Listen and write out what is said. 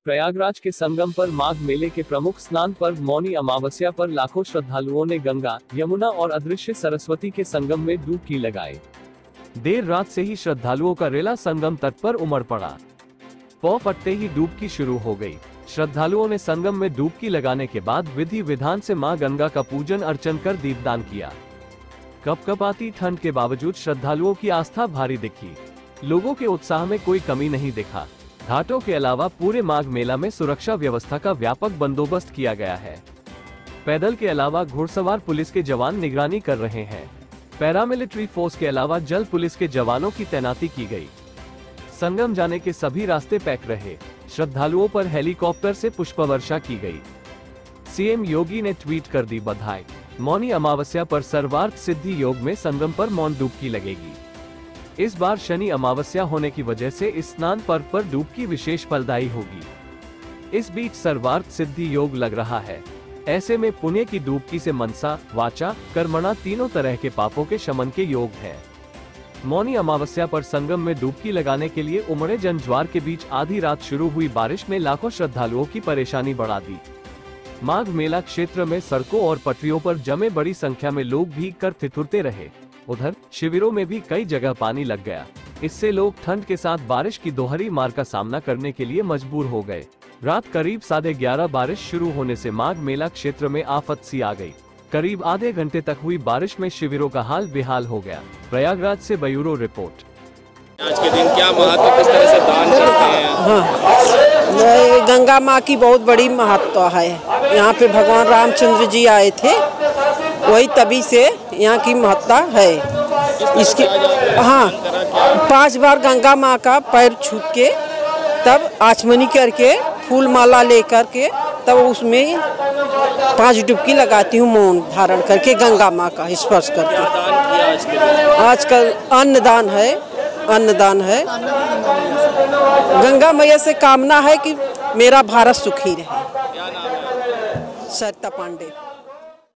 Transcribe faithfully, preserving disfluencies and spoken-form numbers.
प्रयागराज के संगम पर माघ मेले के प्रमुख स्नान पर्व मौनी अमावस्या पर लाखों श्रद्धालुओं ने गंगा, यमुना और अदृश्य सरस्वती के संगम में डुबकी लगाई। देर रात से ही श्रद्धालुओं का रेला संगम तट पर उमड़ पड़ा। पौ पड़ते ही डुबकी शुरू हो गई। श्रद्धालुओं ने संगम में डुबकी लगाने के बाद विधि विधान से मां गंगा का पूजन अर्चन कर दीपदान किया। कपकपाती ठंड के बावजूद श्रद्धालुओं की आस्था भारी दिखी। लोगों के उत्साह में कोई कमी नहीं दिखा। घाटों के अलावा पूरे माघ मेला में सुरक्षा व्यवस्था का व्यापक बंदोबस्त किया गया है। पैदल के अलावा घुड़सवार पुलिस के जवान निगरानी कर रहे हैं। पैरामिलिट्री फोर्स के अलावा जल पुलिस के जवानों की तैनाती की गई। संगम जाने के सभी रास्ते पैक रहे। श्रद्धालुओं पर हेलीकॉप्टर से पुष्प वर्षा की गई। सीएम योगी ने ट्वीट कर दी बधाई। मौनी अमावस्या पर सर्वार्थ सिद्धि योग में संगम पर मौन डुबकी लगेगी। इस बार शनि अमावस्या होने की वजह से इस स्नान पर्व पर डुबकी विशेष फलदायी होगी। इस बीच सर्वार्थ सिद्धि योग लग रहा है। ऐसे में पुण्य की डुबकी से मनसा, वाचा, कर्मणा तीनों तरह के पापों के शमन के योग है। मौनी अमावस्या पर संगम में डुबकी लगाने के लिए उमड़े जनज्वार के बीच आधी रात शुरू हुई बारिश में लाखों श्रद्धालुओं की परेशानी बढ़ा दी। माघ मेला क्षेत्र में सड़कों और पटरियों पर जमे बड़ी संख्या में लोग भीग कर ठिठुरते रहे। उधर शिविरों में भी कई जगह पानी लग गया। इससे लोग ठंड के साथ बारिश की दोहरी मार का सामना करने के लिए मजबूर हो गए। रात करीब साढ़े ग्यारह बारिश शुरू होने से माघ मेला क्षेत्र में आफत सी आ गई। करीब आधे घंटे तक हुई बारिश में शिविरों का हाल बेहाल हो गया। प्रयागराज से ब्यूरो रिपोर्ट। आज के दिन क्या महत्व, किस तरह से दान करते हैं? हाँ, गंगा माँ की बहुत बड़ी महत्व है। यहाँ पे भगवान रामचंद्र जी आए थे, वही तभी से यहाँ की महत्ता है इसकी। हाँ, पांच बार गंगा माँ का पैर छू के तब आचमनी करके फूल माला लेकर के तब उसमें पांच डुबकी लगाती हूँ मौन धारण करके गंगा माँ का स्पर्श करके। आजकल अन्नदान है, अन्नदान है। गंगा मैया से कामना है कि मेरा भारत सुखी रहे। सरिता पांडे।